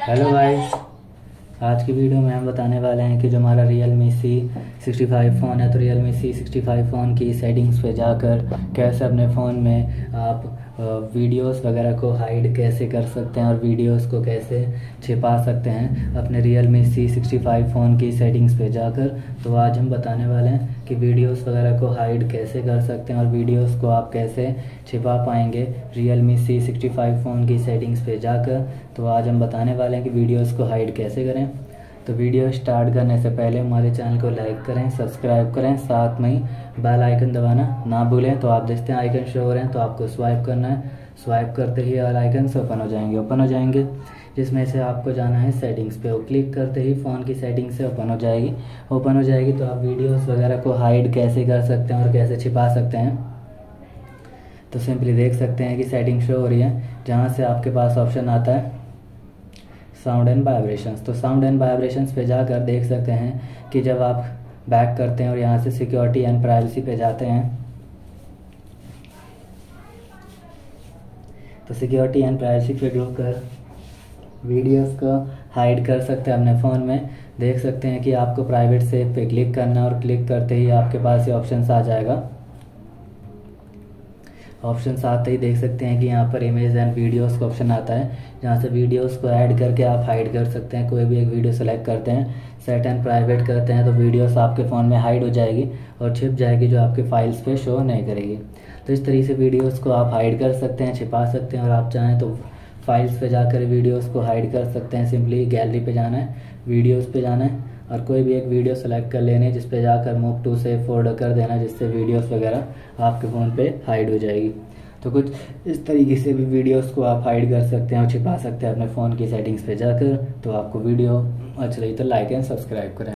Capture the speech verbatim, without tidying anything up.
Hello guys, आज की video में हम बताने वाले हैं कि जो हमारा Realme C sixty five phone है तो Realme C sixty five phone की सेटिंग्स पे जाकर कैसे अपने फ़ोन में आप वीडियोस वगैरह को हाइड कैसे कर सकते हैं और वीडियोस को कैसे छिपा सकते हैं अपने Realme C sixty five phone की सेटिंग्स पे जाकर। तो आज हम बताने वाले हैं कि वीडियोस वगैरह को हाइड कैसे कर सकते हैं और वीडियोस को आप कैसे छिपा पाएंगे Realme C sixty five phone की सेटिंग्स पे जाकर। तो आज हम बताने वाले हैं कि वीडियोस को हाइड कैसे करें। तो वीडियो स्टार्ट करने से पहले हमारे चैनल को लाइक करें, सब्सक्राइब करें, साथ में ही बेल आइकन दबाना ना भूलें। तो आप देखते हैं आइकन शो हो रहे हैं तो आपको स्वाइप करना है। स्वाइप करते ही ऑल आइकन ओपन हो जाएंगे ओपन हो जाएंगे जिसमें से आपको जाना है सेटिंग्स पे। वो क्लिक करते ही फ़ोन की सेटिंग से ओपन हो जाएगी ओपन हो जाएगी तो आप वीडियोस वगैरह को हाइड कैसे कर सकते हैं और कैसे छिपा सकते हैं। तो सिंपली देख सकते हैं कि सेटिंग शो हो रही है, जहाँ से आपके पास ऑप्शन आता है साउंड एंड वाइब्रेशंस। तो साउंड एंड वाइब्रेशंस पे जाकर देख सकते हैं कि जब आप बैक करते हैं और यहाँ से सिक्योरिटी एंड प्राइवेसी पे जाते हैं तो सिक्योरिटी एंड प्राइवेसी पे कर वीडियोस को हाइड कर सकते हैं अपने फ़ोन में। देख सकते हैं कि आपको प्राइवेट सेव पे क्लिक करना और क्लिक करते ही आपके पास ये ऑप्शन आ जाएगा। ऑप्शन आते ही देख सकते हैं कि यहाँ पर इमेज एंड वीडियोस का ऑप्शन आता है, जहाँ से वीडियोस को ऐड करके आप हाइड कर सकते हैं। कोई भी एक वीडियो सेलेक्ट करते हैं, सेट एंड प्राइवेट करते हैं तो वीडियोस आपके फ़ोन में हाइड हो जाएगी और छिप जाएगी, जो आपके फाइल्स पे शो नहीं करेगी। तो इस तरीके से वीडियोस को आप हाइड कर सकते हैं, छिपा सकते हैं और आप चाहें तो फाइल्स पे जाकर वीडियोस को हाइड कर सकते हैं। सिंपली गैलरी पे जाना है, वीडियोस पे जाना है और कोई भी एक वीडियो सेलेक्ट कर लेने, जिस पे जाकर मूव टू सेव फोल्डर कर देना, जिससे वीडियोस वगैरह आपके फ़ोन पे हाइड हो जाएगी। तो कुछ इस तरीके से भी वीडियोस को आप हाइड कर सकते हैं और छिपा सकते हैं अपने फ़ोन की सेटिंग्स पे जाकर। तो आपको वीडियो अच्छा लगी तो लाइक एंड सब्सक्राइब करें।